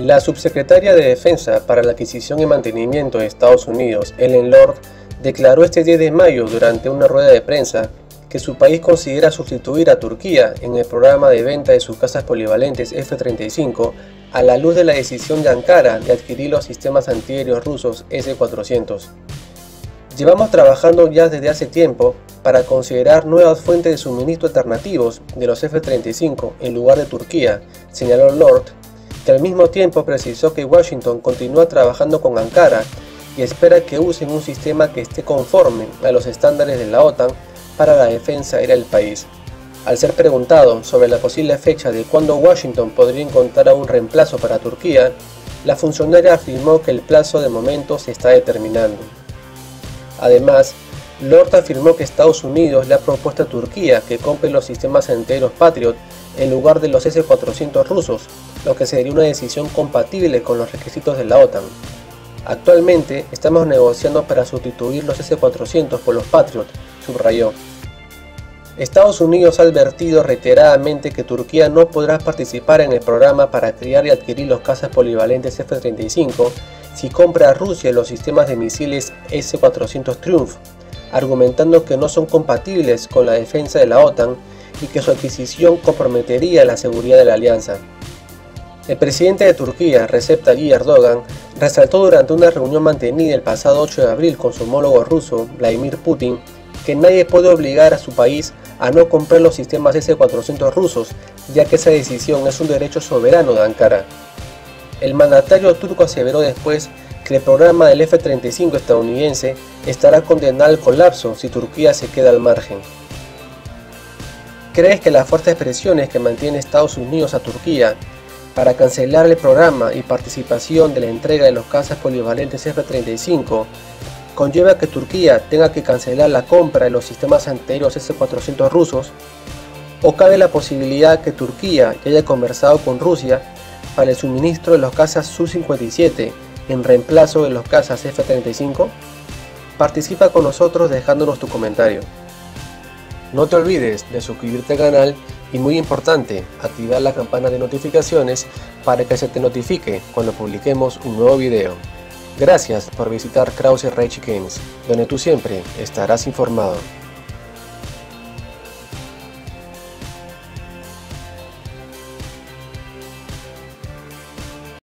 La subsecretaria de Defensa para la Adquisición y Mantenimiento de Estados Unidos, Ellen Lord, declaró este 10 de mayo durante una rueda de prensa que su país considera sustituir a Turquía en el programa de venta de sus cazas polivalentes F-35 a la luz de la decisión de Ankara de adquirir los sistemas antiaéreos rusos S-400. Llevamos trabajando ya desde hace tiempo para considerar nuevas fuentes de suministro alternativos de los F-35 en lugar de Turquía, señaló Lord, que al mismo tiempo precisó que Washington continúa trabajando con Ankara y espera que usen un sistema que esté conforme a los estándares de la OTAN para la defensa aérea del país. Al ser preguntado sobre la posible fecha de cuándo Washington podría encontrar un reemplazo para Turquía, la funcionaria afirmó que el plazo de momento se está determinando. Además, Lord afirmó que Estados Unidos le ha propuesto a Turquía que compre los sistemas antiaéreos Patriot en lugar de los S-400 rusos, lo que sería una decisión compatible con los requisitos de la OTAN. Actualmente estamos negociando para sustituir los S-400 por los Patriot, subrayó. Estados Unidos ha advertido reiteradamente que Turquía no podrá participar en el programa para crear y adquirir los cazas polivalentes F-35 si compra a Rusia los sistemas de misiles S-400 Triumph, argumentando que no son compatibles con la defensa de la OTAN y que su adquisición comprometería la seguridad de la alianza. El presidente de Turquía, Recep Tayyip Erdogan, resaltó durante una reunión mantenida el pasado 8 de abril con su homólogo ruso, Vladimir Putin, que nadie puede obligar a su país a no comprar los sistemas S-400 rusos, ya que esa decisión es un derecho soberano de Ankara. El mandatario turco aseveró después que el programa del F-35 estadounidense estará condenado al colapso si Turquía se queda al margen. ¿Crees que las fuertes presiones que mantiene Estados Unidos a Turquía para cancelar el programa y participación de la entrega de los cazas polivalentes F-35 conlleva que Turquía tenga que cancelar la compra de los sistemas antiaéreos S-400 rusos? ¿O cabe la posibilidad que Turquía haya conversado con Rusia para el suministro de los cazas Su-57 en reemplazo de los cazas F-35? Participa con nosotros dejándonos tu comentario. No te olvides de suscribirte al canal y, muy importante, activar la campana de notificaciones para que se te notifique cuando publiquemos un nuevo video. Gracias por visitar Krause Rage Games, donde tú siempre estarás informado.